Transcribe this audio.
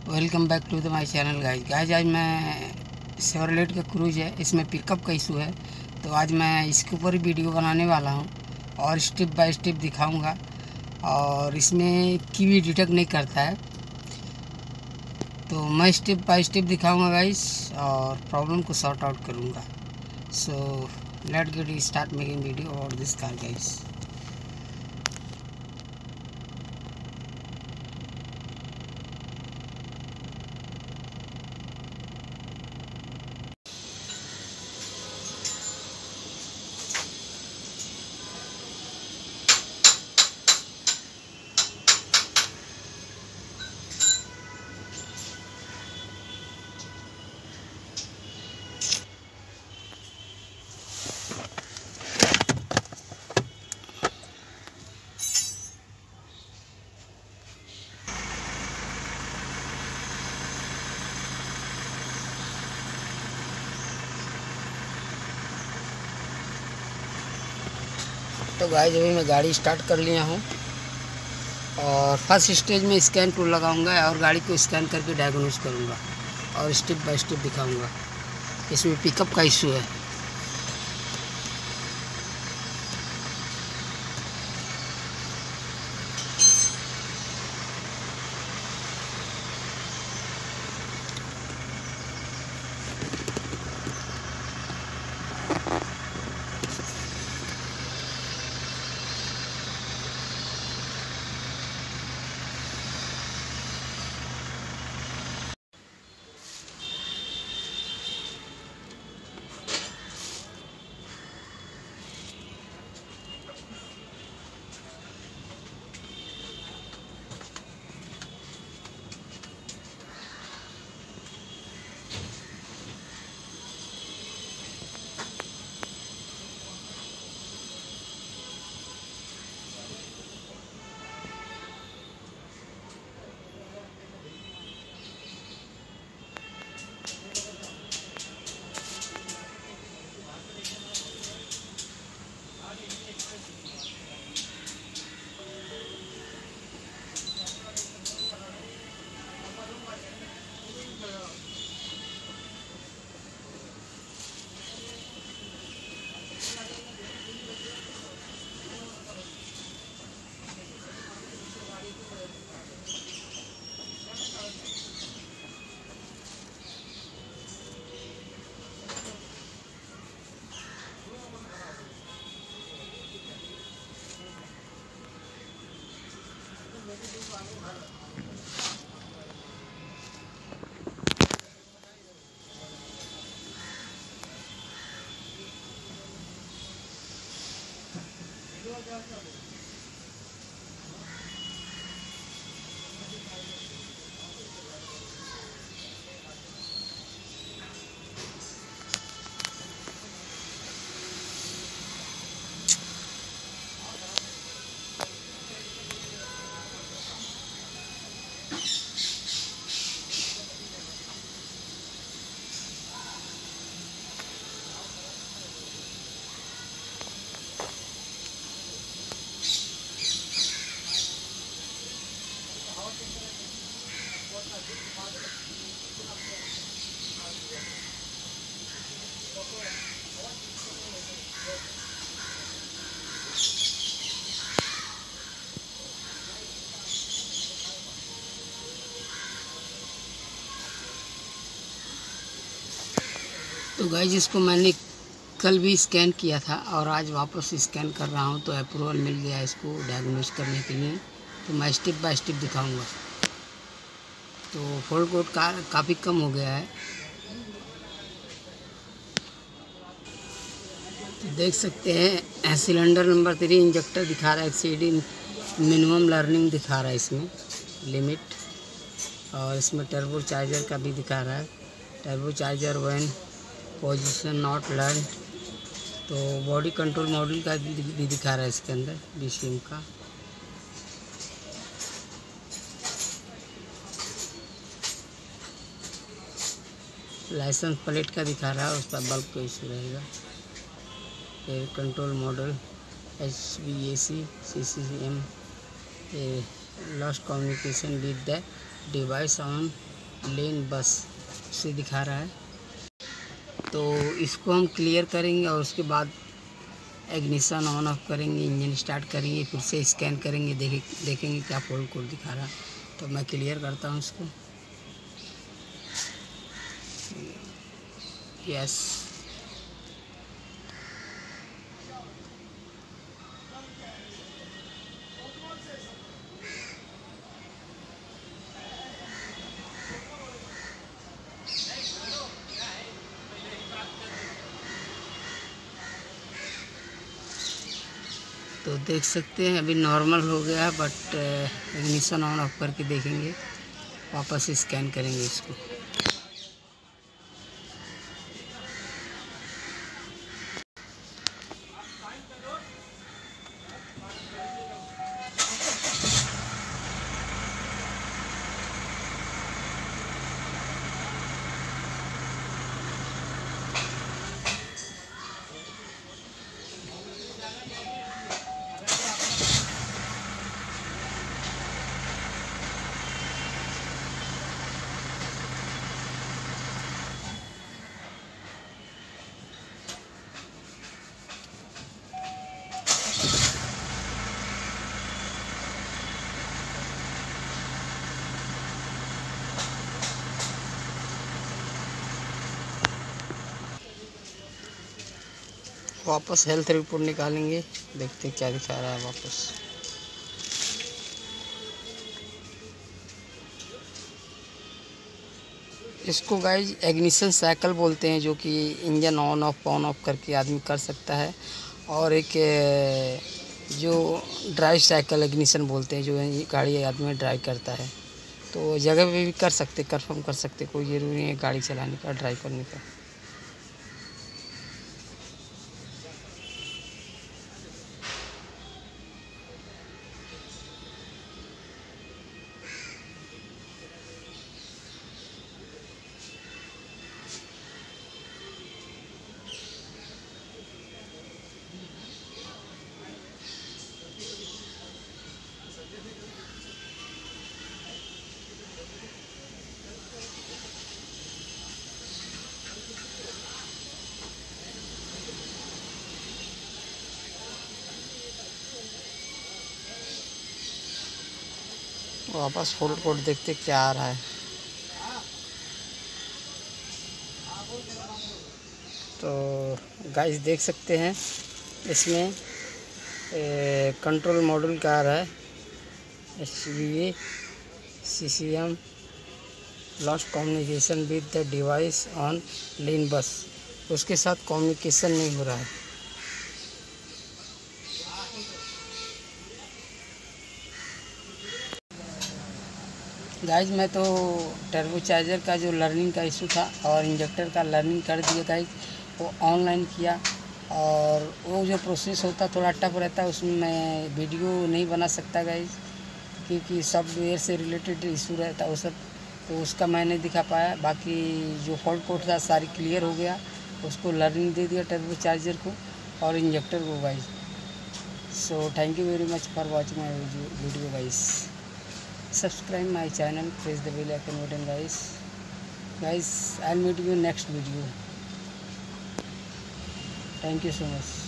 Welcome back to the my channel guys. आज मैं Chevrolet का क्रूज है, इसमें पिकअप का इशू है, तो आज मैं इसके ऊपर ही वीडियो बनाने वाला हूं और स्टेप बाय स्टेप दिखाऊंगा। और इसमें कीवी डिटेक्ट नहीं करता है, तो मैं स्टेप बाय स्टेप दिखाऊंगा गाइज और प्रॉब्लम को सॉर्ट आउट करूंगा। So let get start making video और दिस कार गाइज। तो गाइस अभी मैं गाड़ी स्टार्ट कर लिया हूँ और फर्स्ट स्टेज में स्कैन टूल लगाऊंगा और गाड़ी को स्कैन करके डायग्नोज करूंगा और स्टेप बाय स्टेप दिखाऊंगा। इसमें पिकअप का इशू है। तो गाइज इसको मैंने कल भी स्कैन किया था और आज वापस स्कैन कर रहा हूँ, तो अप्रूवल मिल गया इसको डायग्नोज करने के लिए। तो मैं स्टेप बाय स्टेप दिखाऊंगा। तो फॉल्ट कोड काफ़ी कम हो गया है, तो देख सकते हैं सिलेंडर नंबर 3 इंजेक्टर दिखा रहा है, एक्सीडिंग मिनिमम लर्निंग दिखा रहा है इसमें लिमिट। और इसमें टर्बो चार्जर का भी दिखा रहा है, turbo charger 1 position not learn. तो बॉडी कंट्रोल मॉड्यूल का भी दिखा रहा है इसके अंदर BCM का। लाइसेंस प्लेट का दिखा रहा है, उस पर बल्ब का इशू रहेगा। फिर control module HVAC CCM lost communication with the device on LAN bus से दिखा रहा है। तो इसको हम क्लियर करेंगे और उसके बाद इग्निशन ऑन ऑफ करेंगे, इंजन स्टार्ट करेंगे, फिर से स्कैन करेंगे, देखेंगे क्या फॉल्ट कोड दिखा रहा है। तो मैं क्लियर करता हूँ इसको। यस, तो देख सकते हैं अभी नॉर्मल हो गया, बट इग्निशन ऑन ऑफ करके देखेंगे, वापस स्कैन करेंगे इसको। वापस हेल्थ रिपोर्ट निकालेंगे, देखते क्या दिखा रहा है वापस। इसको गाइज इग्निशन साइकिल बोलते हैं, जो कि इंजन ऑन ऑफ करके आदमी कर सकता है। और एक जो ड्राइव साइकिल इग्निशन बोलते हैं, जो गाड़ी आदमी ड्राइव करता है। तो जगह पे भी कर सकते, कंफर्म कर सकते, कोई ज़रूरी नहीं है गाड़ी चलाने का, ड्राइव करने का। वापस फॉल्ट कोड देखते क्या आ रहा है। तो गाइस देख सकते हैं इसमें कंट्रोल मॉड्यूल का आ रहा है, HVA CCM lost communication with the device on LAN bus. उसके साथ कम्युनिकेशन नहीं हो रहा है। गाइज मैं तो टर्बोचार्जर का जो लर्निंग का इशू था और इंजेक्टर का लर्निंग कर दिया गाइज, वो ऑनलाइन किया। और वो जो प्रोसेस होता थोड़ा टफ रहता है, उसमें मैं वीडियो नहीं बना सकता गाइज, क्योंकि सॉफ्टवेयर से रिलेटेड इशू रहता है वो सब, तो उसका मैं नहीं दिखा पाया। बाकी जो फॉल्ट कोड था सारी क्लियर हो गया, उसको लर्निंग दे दिया टर्बोचार्जर को और इंजेक्टर को guys. So thank you very much for watching my video guys. Subscribe my channel, press the bell icon button guys. I'll meet you next video. Thank you so much.